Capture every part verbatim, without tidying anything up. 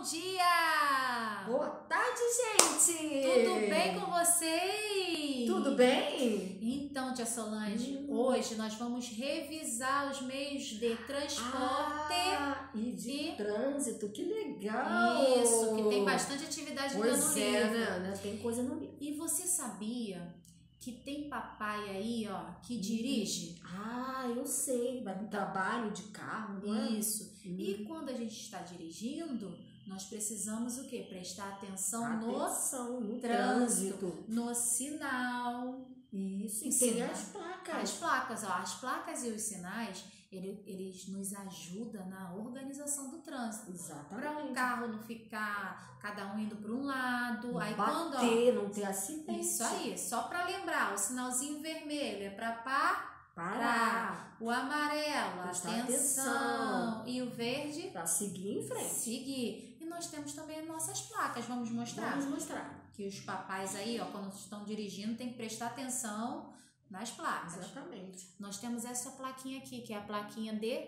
Bom dia! Boa tarde, gente! Tudo bem com vocês? Tudo bem? Então, tia Solange, hum. hoje nós vamos revisar os meios de transporte ah, e de e... trânsito, que legal! Isso, que tem bastante atividade pois no é, livro. né? Tem coisa no livro. E você sabia que tem papai aí, ó, que dirige? Ah, eu sei, vai no trabalho de carro, não é? Isso. Hum. E quando a gente está dirigindo, nós precisamos o quê? Prestar atenção, atenção no, no trânsito, trânsito, no sinal. Isso, e tem as placas. As placas, ó, as placas e os sinais, ele, eles nos ajudam na organização do trânsito. Exatamente. Para um carro não ficar cada um indo para um lado, não aí bater, quando ó, não ter acidente. Isso aí, só para lembrar, o sinalzinho vermelho é para parar. Parar. O amarelo, atenção. atenção. E o verde? Para seguir em frente. Seguir. E nós temos também as nossas placas. Vamos mostrar? Vamos mostrar. Que os papais aí, ó, quando estão dirigindo, tem que prestar atenção nas placas. Exatamente. Nós temos essa plaquinha aqui, que é a plaquinha de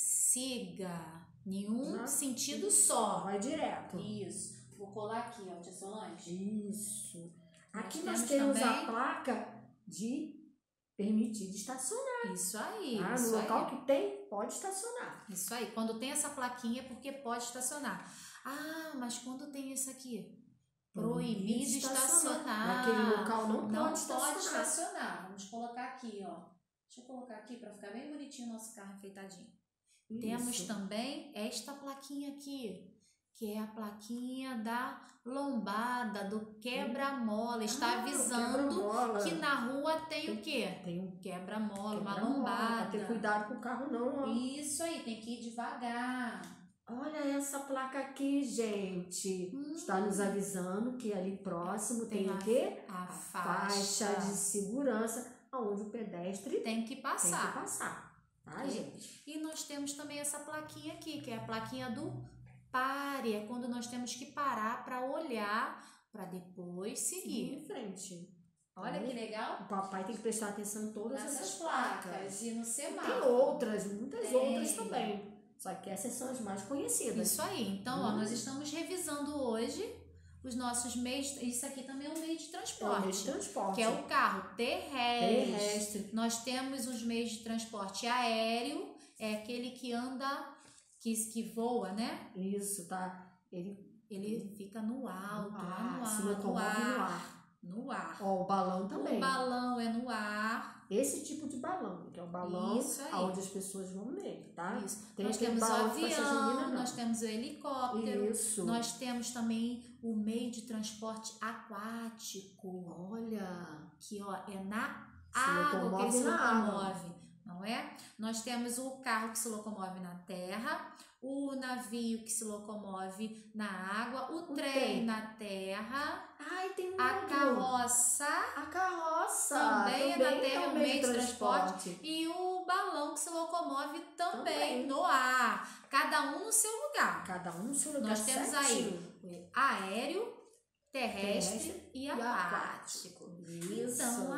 siga. Nenhum Já sentido só. Vai direto. Isso. Vou colar aqui, ó, tia Solange. Isso. Aqui nós nós temos, temos também... a placa de permitido estacionar. Isso aí. Ah, isso no local aí. que tem, pode estacionar. Isso aí. Quando tem essa plaquinha é porque pode estacionar. Ah, mas quando tem isso aqui? Proibido estacionar. Naquele local não, não pode estacionar. pode estacionar. Vamos colocar aqui, ó. Deixa eu colocar aqui para ficar bem bonitinho o nosso carro enfeitadinho. Isso. Temos também esta plaquinha aqui, que é a plaquinha da lombada, do quebra-mola. Está ah, avisando que na rua tem, tem o quê? Tem um quebra-mola, quebra uma lombada. Pra ter cuidado com o carro não, ó. Isso aí, tem que ir devagar. Olha essa placa aqui, gente. Hum. Está nos avisando que ali próximo tem, tem o quê? A, a faixa. faixa de segurança, onde o pedestre tem que passar. Tem que passar, tá, e, gente? E nós temos também essa plaquinha aqui, que é a plaquinha do pare. É quando nós temos que parar para olhar, para depois seguir. Sim, em frente. Olha que legal. O papai tem que prestar atenção em todas Nessas essas placas. placas. E no semáforo. Tem outras, muitas tem. outras também. Só que essas são as mais conhecidas. Isso aí. Então, hum. ó, nós estamos revisando hoje os nossos meios. Isso aqui também é um meio de transporte. É um meio de transporte. Que é o carro terrestre. terrestre. Nós temos os meios de transporte aéreo. É aquele que anda, que, que voa, né? Isso, tá. Ele, ele fica no alto, no ar, lá no ar. Se locomove no ar. No ar. Ó, o balão também. O balão é no ar. Esse tipo de balão, que é o balão onde as pessoas vão nele, tá? Isso. Tem nós temos o avião, menina, nós temos o helicóptero. Isso. Nós temos também o meio de transporte aquático. Olha. Que, ó, é na se água que ele se locomove. Água. Não é? Nós temos o carro que se locomove na terra, o navio que se locomove na água, o, o trem, trem na terra. Ai, tem um a outro. carroça. A carroça. Também, também é na terra, é um meio de transporte. transporte. E o balão que se locomove também, também no ar. Cada um no seu lugar. Cada um no seu lugar. Nós temos certinho. aí o aéreo, terrestre, terrestre e, e aquático. Isso. Então,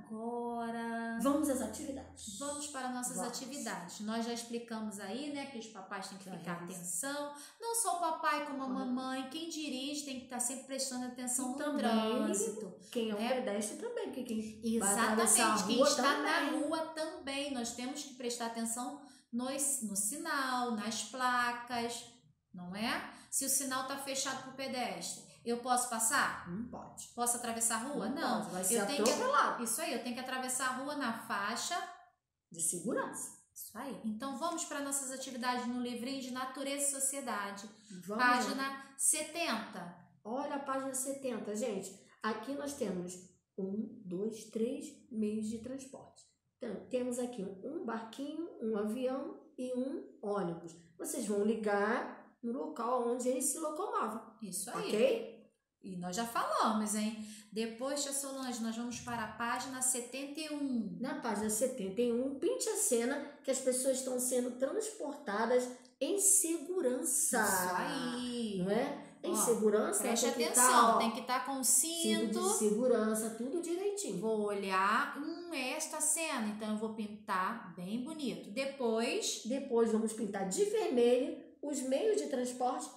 agora... Vamos às atividades. Vamos para nossas Vamos. atividades. Nós já explicamos aí, né, que os papais têm que já ficar é atenção. Não só o papai como a mamãe. Quem dirige tem que estar sempre prestando atenção no também, trânsito. Quem é o né? pedestre também. Porque quem Exatamente. Vai quem rua está também. na rua também. Nós temos que prestar atenção nos, no sinal, nas placas, não é? Se o sinal está fechado para o pedestre, eu posso passar? Não pode. Posso atravessar a rua? Não, Não. Pode. Vai ser eu tenho atropelado. que, isso aí, eu tenho que atravessar a rua na faixa de segurança. Isso aí. Então vamos para nossas atividades no livrinho de Natureza e Sociedade. Vamos página lá. setenta. Olha a página setenta, gente. Aqui nós temos um, dois, três meios de transporte. Então, temos aqui um barquinho, um avião e um ônibus. Vocês vão ligar no local onde eles se locomovem. Isso aí. Ok? E nós já falamos, hein? Depois, tia Solange, nós vamos para a página setenta e um. Na página setenta e um, pinte a cena que as pessoas estão sendo transportadas em segurança. Isso aí. Não é? Em ó, segurança. Preste tem atenção, que tá, ó, tem que estar tá com cinto. Cinto de segurança, tudo direitinho. Vou olhar, hum, é esta cena, então eu vou pintar bem bonito. Depois... Depois vamos pintar de vermelho os meios de transporte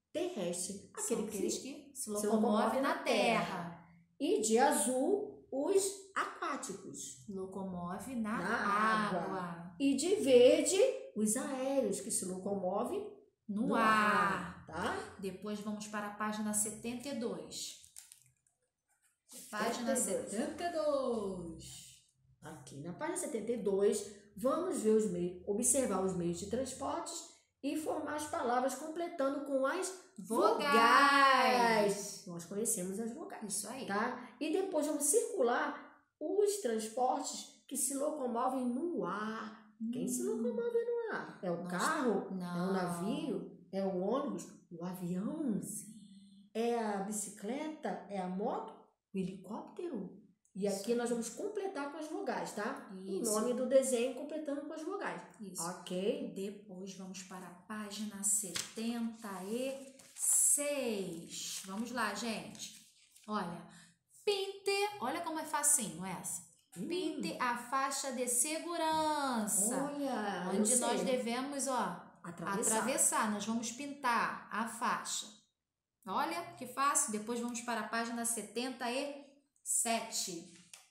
terrestre, São aquele aqueles que que se locomove na terra. E de azul, os aquáticos. Locomove na, na água. água. E de verde, os aéreos, que se locomovem no, no ar. ar. Tá? Depois vamos para a página setenta e dois. Página setenta e dois. Aqui na página setenta e dois, vamos ver os meios, observar os meios de transportes e formar as palavras completando com as vogais. vogais. Nós conhecemos as vogais. Isso aí. Tá? E depois vamos circular os transportes que se locomovem no ar. Hum. Quem se locomove no ar? É o Nossa, carro? Não. É o navio? É o ônibus? O avião? Sim. É a bicicleta? É a moto? O helicóptero? E Isso. aqui nós vamos completar com as vogais, tá? Isso. O nome do desenho completando com as vogais. Isso. Ok? Depois vamos para a página setenta e seis. Vamos lá, gente. Olha, pinte, olha como é facinho essa. Hum. Pinte a faixa de segurança. Olha, onde nós devemos, ó, atravessar. atravessar. Nós vamos pintar a faixa. Olha que fácil. Depois vamos para a página setenta e sete.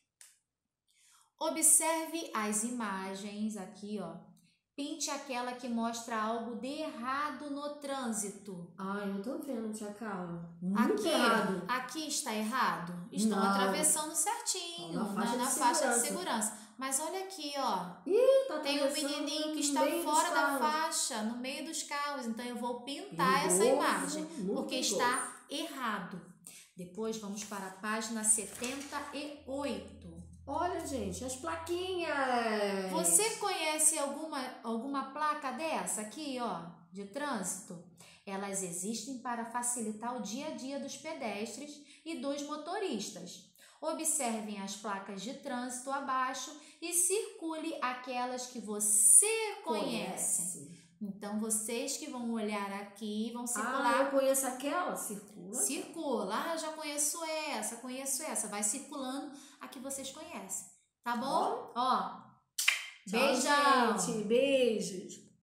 Observe as imagens aqui, ó. Pinte aquela que mostra algo de errado no trânsito. Ah, eu tô vendo, tia Carla. Aqui, errado. Aqui está errado. Estão Não. atravessando certinho na faixa, na, na de, faixa de segurança. Mas olha aqui, ó. Ih, tá tem um menininho que está fora da faixa, no meio dos carros. Então eu vou pintar perigoso, essa imagem, porque perigoso. está errado. Depois vamos para a página setenta e oito. Olha, gente, as plaquinhas. Você conhece alguma, alguma placa dessa aqui, ó, de trânsito? Elas existem para facilitar o dia a dia dos pedestres e dos motoristas. Observem as placas de trânsito abaixo e circule aquelas que você conhece. conhece. Então, vocês que vão olhar aqui vão circular. Ah, eu conheço aquela? Circula. Circula. Ah, já conheço essa, conheço essa. Vai circulando a que vocês conhecem. Tá bom? Ó. Tchau, beijão. Gente. Beijos.